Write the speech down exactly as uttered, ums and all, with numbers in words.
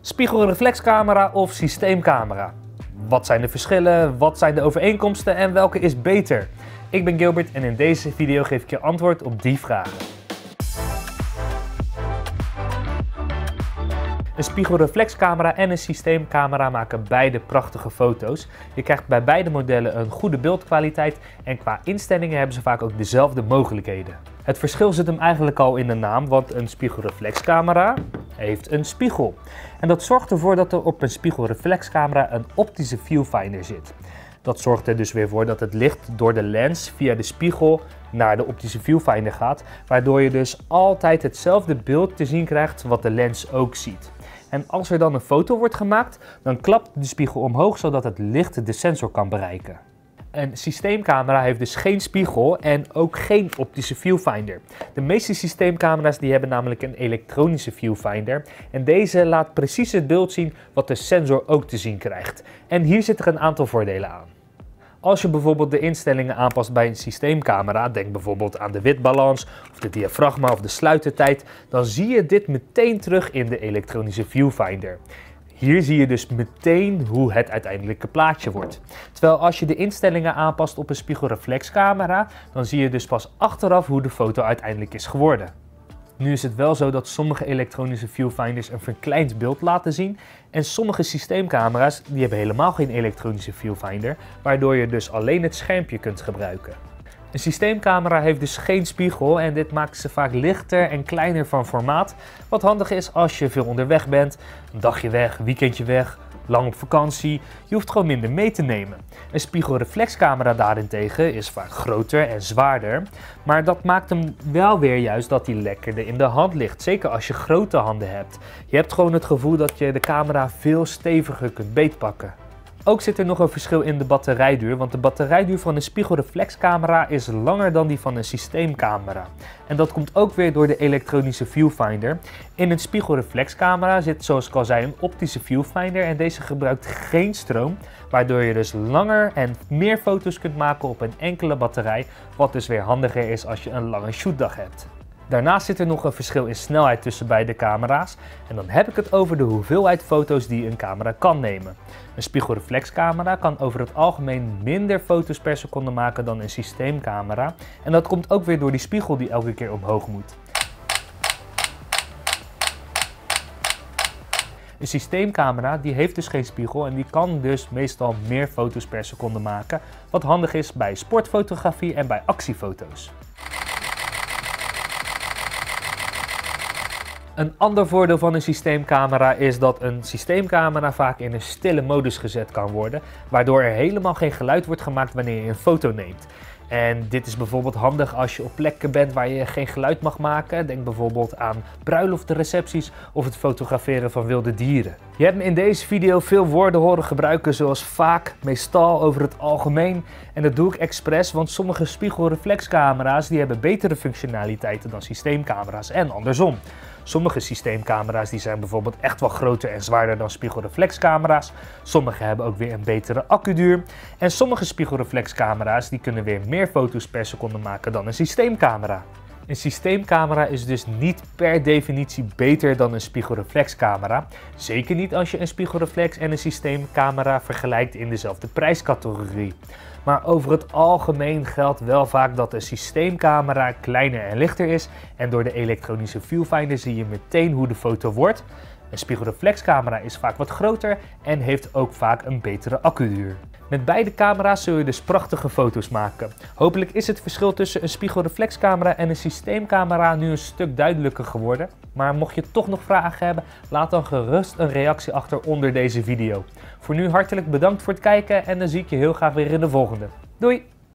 Spiegelreflexcamera of systeemcamera? Wat zijn de verschillen, wat zijn de overeenkomsten en welke is beter? Ik ben Gilbert en in deze video geef ik je antwoord op die vragen. Een spiegelreflexcamera en een systeemcamera maken beide prachtige foto's. Je krijgt bij beide modellen een goede beeldkwaliteit en qua instellingen hebben ze vaak ook dezelfde mogelijkheden. Het verschil zit hem eigenlijk al in de naam, want een spiegelreflexcamera heeft een spiegel. En dat zorgt ervoor dat er op een spiegelreflexcamera een optische viewfinder zit. Dat zorgt er dus weer voor dat het licht door de lens via de spiegel naar de optische viewfinder gaat, waardoor je dus altijd hetzelfde beeld te zien krijgt wat de lens ook ziet. En als er dan een foto wordt gemaakt, dan klapt de spiegel omhoog zodat het licht de sensor kan bereiken. Een systeemcamera heeft dus geen spiegel en ook geen optische viewfinder. De meeste systeemcamera's die hebben namelijk een elektronische viewfinder en deze laat precies het beeld zien wat de sensor ook te zien krijgt. En hier zitten er een aantal voordelen aan. Als je bijvoorbeeld de instellingen aanpast bij een systeemcamera, denk bijvoorbeeld aan de witbalans of de diafragma of de sluitertijd, dan zie je dit meteen terug in de elektronische viewfinder. Hier zie je dus meteen hoe het uiteindelijke plaatje wordt. Terwijl als je de instellingen aanpast op een spiegelreflexcamera, dan zie je dus pas achteraf hoe de foto uiteindelijk is geworden. Nu is het wel zo dat sommige elektronische viewfinders een verkleind beeld laten zien en sommige systeemcamera's die hebben helemaal geen elektronische viewfinder, waardoor je dus alleen het schermpje kunt gebruiken. Een systeemcamera heeft dus geen spiegel en dit maakt ze vaak lichter en kleiner van formaat, wat handig is als je veel onderweg bent, een dagje weg, een weekendje weg, lang op vakantie, je hoeft gewoon minder mee te nemen. Een spiegelreflexcamera daarentegen is vaak groter en zwaarder, maar dat maakt hem wel weer juist dat hij lekkerder in de hand ligt, zeker als je grote handen hebt. Je hebt gewoon het gevoel dat je de camera veel steviger kunt beetpakken. Ook zit er nog een verschil in de batterijduur, want de batterijduur van een spiegelreflexcamera is langer dan die van een systeemcamera. En dat komt ook weer door de elektronische viewfinder. In een spiegelreflexcamera zit, zoals ik al zei, een optische viewfinder en deze gebruikt geen stroom, waardoor je dus langer en meer foto's kunt maken op een enkele batterij, wat dus weer handiger is als je een lange shootdag hebt. Daarnaast zit er nog een verschil in snelheid tussen beide camera's en dan heb ik het over de hoeveelheid foto's die een camera kan nemen. Een spiegelreflexcamera kan over het algemeen minder foto's per seconde maken dan een systeemcamera en dat komt ook weer door die spiegel die elke keer omhoog moet. Een systeemcamera die heeft dus geen spiegel en die kan dus meestal meer foto's per seconde maken, wat handig is bij sportfotografie en bij actiefoto's. Een ander voordeel van een systeemcamera is dat een systeemcamera vaak in een stille modus gezet kan worden, waardoor er helemaal geen geluid wordt gemaakt wanneer je een foto neemt. En dit is bijvoorbeeld handig als je op plekken bent waar je geen geluid mag maken. Denk bijvoorbeeld aan bruiloftrecepties of het fotograferen van wilde dieren. Je hebt me in deze video veel woorden horen gebruiken zoals vaak, meestal, over het algemeen. En dat doe ik expres, want sommige spiegelreflexcamera's die hebben betere functionaliteiten dan systeemcamera's en andersom. Sommige systeemcamera's die zijn bijvoorbeeld echt wel groter en zwaarder dan spiegelreflexcamera's. Sommige hebben ook weer een betere accuduur. En sommige spiegelreflexcamera's die kunnen weer meer foto's per seconde maken dan een systeemcamera. Een systeemcamera is dus niet per definitie beter dan een spiegelreflexcamera. Zeker niet als je een spiegelreflex en een systeemcamera vergelijkt in dezelfde prijscategorie. Maar over het algemeen geldt wel vaak dat een systeemcamera kleiner en lichter is en door de elektronische viewfinder zie je meteen hoe de foto wordt. Een spiegelreflexcamera is vaak wat groter en heeft ook vaak een betere accuduur. Met beide camera's zul je dus prachtige foto's maken. Hopelijk is het verschil tussen een spiegelreflexcamera en een systeemcamera nu een stuk duidelijker geworden. Maar mocht je toch nog vragen hebben, laat dan gerust een reactie achter onder deze video. Voor nu hartelijk bedankt voor het kijken en dan zie ik je heel graag weer in de volgende. Doei!